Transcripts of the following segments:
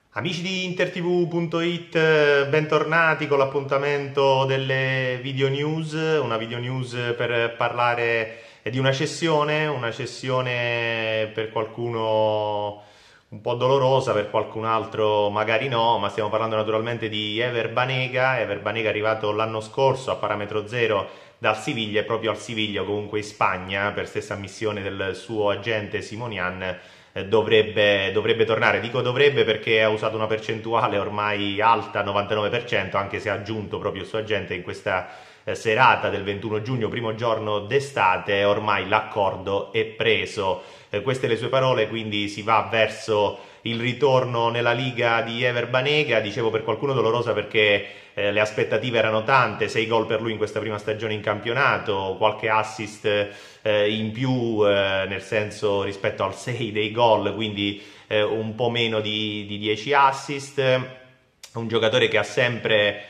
Amici di intertv.it, bentornati con l'appuntamento delle video news, una video news per parlare di una cessione per qualcuno un po' dolorosa, per qualcun altro magari no, ma stiamo parlando naturalmente di Ever Banega. Ever Banega è arrivato l'anno scorso a parametro zero dal Siviglia e proprio al Siviglia, comunque in Spagna, per stessa ammissione del suo agente Simonian, dovrebbe tornare. Dico dovrebbe perché ha usato una percentuale ormai alta, 99%, anche se ha aggiunto proprio il suo agente in questa serata del 21 giugno, primo giorno d'estate. Ormai l'accordo è preso. Queste le sue parole, quindi si va verso il ritorno nella Liga di Ever Banega. Dicevo, per qualcuno dolorosa perché le aspettative erano tante: 6 gol per lui in questa prima stagione in campionato, qualche assist in più, nel senso rispetto al 6 dei gol, quindi un po' meno di 10 assist. Un giocatore che ha sempre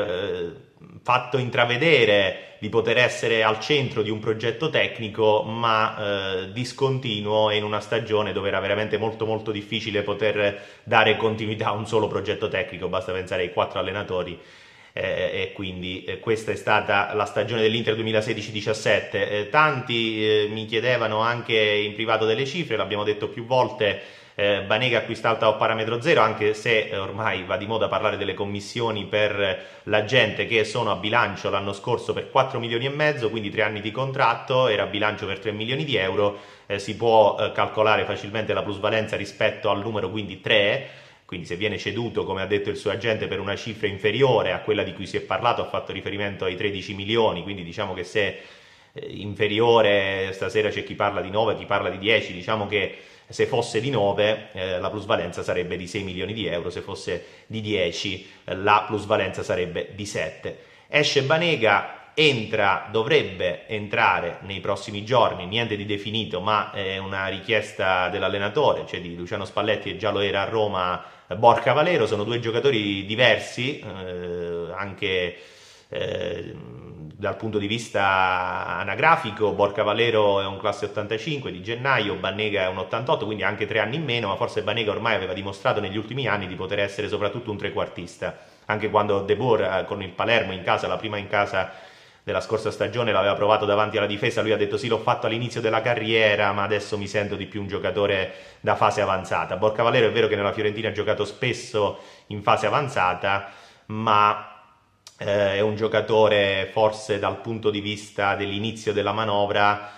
fatto intravedere di poter essere al centro di un progetto tecnico, ma discontinuo, e in una stagione dove era veramente molto molto difficile poter dare continuità a un solo progetto tecnico. Basta pensare ai 4 allenatori. E quindi questa è stata la stagione dell'Inter 2016-17. Tanti mi chiedevano anche in privato delle cifre, l'abbiamo detto più volte. Banega acquistato a parametro zero, anche se ormai va di moda parlare delle commissioni per la gente, che sono a bilancio l'anno scorso per 4 milioni e mezzo, quindi 3 anni di contratto, era a bilancio per 3 milioni di euro. Si può calcolare facilmente la plusvalenza rispetto al numero, quindi 3. Quindi se viene ceduto, come ha detto il suo agente, per una cifra inferiore a quella di cui si è parlato, ha fatto riferimento ai 13 milioni, quindi diciamo che se inferiore, stasera c'è chi parla di 9, chi parla di 10, diciamo che se fosse di 9 la plusvalenza sarebbe di 6 milioni di euro, se fosse di 10 la plusvalenza sarebbe di 7. Esce Banega, dovrebbe entrare nei prossimi giorni, niente di definito, ma è una richiesta dell'allenatore, cioè di Luciano Spalletti, e già lo era a Roma Borca Valero. Sono due giocatori diversi, anche dal punto di vista anagrafico. Borca Valero è un classe 85 di gennaio, Banega è un 88, quindi anche 3 anni in meno, ma forse Banega ormai aveva dimostrato negli ultimi anni di poter essere soprattutto un trequartista. Anche quando De Boer con il Palermo in casa, la prima in casa della scorsa stagione, l'aveva provato davanti alla difesa, lui ha detto: sì, l'ho fatto all'inizio della carriera, ma adesso mi sento di più un giocatore da fase avanzata. Borca Valero è vero che nella Fiorentina ha giocato spesso in fase avanzata, ma è un giocatore forse dal punto di vista dell'inizio della manovra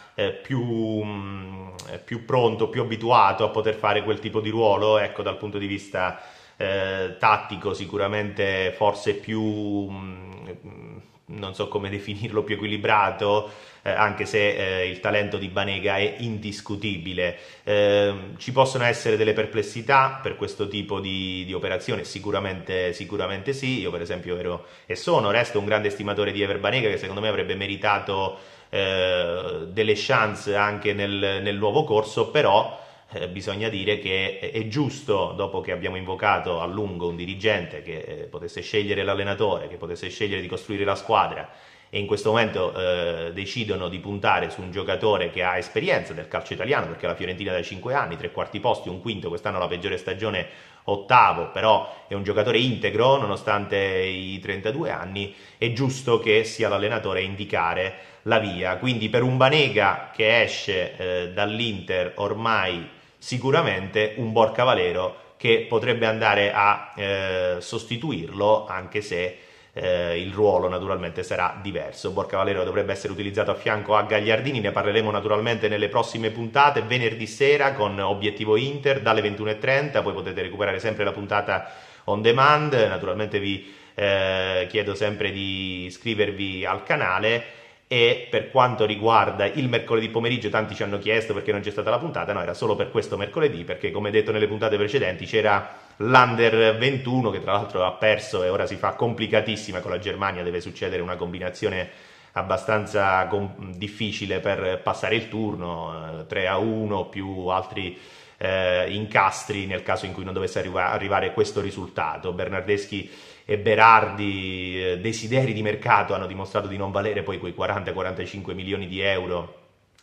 più pronto, più abituato a poter fare quel tipo di ruolo. Ecco, dal punto di vista tattico sicuramente forse più non so come definirlo, più equilibrato, anche se il talento di Banega è indiscutibile. Ci possono essere delle perplessità per questo tipo di operazione? Sicuramente sì. Io per esempio resto un grande stimatore di Ever Banega, che secondo me avrebbe meritato delle chance anche nel nuovo corso, però bisogna dire che è giusto, dopo che abbiamo invocato a lungo un dirigente che potesse scegliere l'allenatore, che potesse scegliere di costruire la squadra, e in questo momento decidono di puntare su un giocatore che ha esperienza del calcio italiano, perché la Fiorentina da 5 anni, 3 quarti posti, un quinto, quest'anno la peggiore stagione, ottavo, però è un giocatore integro nonostante i 32 anni. È giusto che sia l'allenatore a indicare la via. Quindi per un Banega che esce dall'Inter, ormai sicuramente un Borca Valero che potrebbe andare a sostituirlo, anche se il ruolo naturalmente sarà diverso. Borca Valero dovrebbe essere utilizzato a fianco a Gagliardini, ne parleremo naturalmente nelle prossime puntate, venerdì sera con Obiettivo Inter dalle 21:30, poi potete recuperare sempre la puntata on demand. Naturalmente vi chiedo sempre di iscrivervi al canale. E per quanto riguarda il mercoledì pomeriggio, tanti ci hanno chiesto perché non c'è stata la puntata. No, era solo per questo mercoledì, perché come detto nelle puntate precedenti c'era l'Under 21 che tra l'altro ha perso e ora si fa complicatissima con la Germania. Deve succedere una combinazione abbastanza difficile per passare il turno, 3-1 più altri incastri nel caso in cui non dovesse arrivare questo risultato. Bernardeschi e Berardi, desideri di mercato, hanno dimostrato di non valere poi quei 40-45 milioni di euro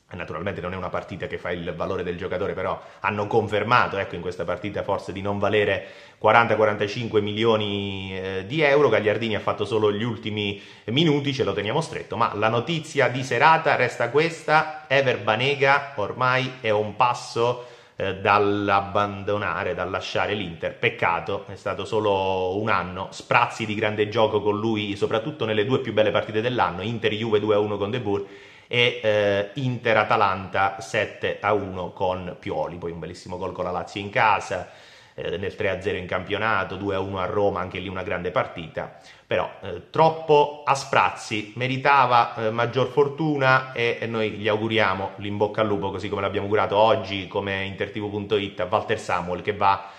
Naturalmente non è una partita che fa il valore del giocatore, però hanno confermato, ecco, in questa partita forse di non valere 40-45 milioni di euro. Gagliardini ha fatto solo gli ultimi minuti, ce lo teniamo stretto, ma la notizia di serata resta questa: Ever Banega ormai è un passo dall'abbandonare, dal lasciare l'Inter. Peccato, è stato solo un anno, sprazzi di grande gioco con lui, soprattutto nelle due più belle partite dell'anno, Inter-Juve 2-1 con De Boer e Inter-Atalanta 7-1 con Pioli. Poi un bellissimo gol con la Lazio in casa, nel 3-0 in campionato, 2-1 a Roma, anche lì una grande partita, però troppo a sprazzi, meritava maggior fortuna, e noi gli auguriamo l'in bocca al lupo, così come l'abbiamo augurato oggi come intertv.it a Walter Samuel, che va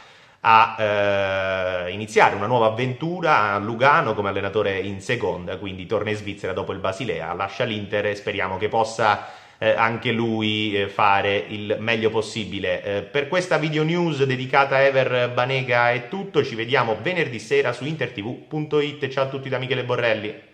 a iniziare una nuova avventura a Lugano come allenatore in seconda, quindi torna in Svizzera dopo il Basilea, lascia l'Inter e speriamo che possa anche lui fare il meglio possibile. Per questa video news dedicata a Ever Banega è tutto, ci vediamo venerdì sera su intertv.it. Ciao a tutti da Michele Borrelli.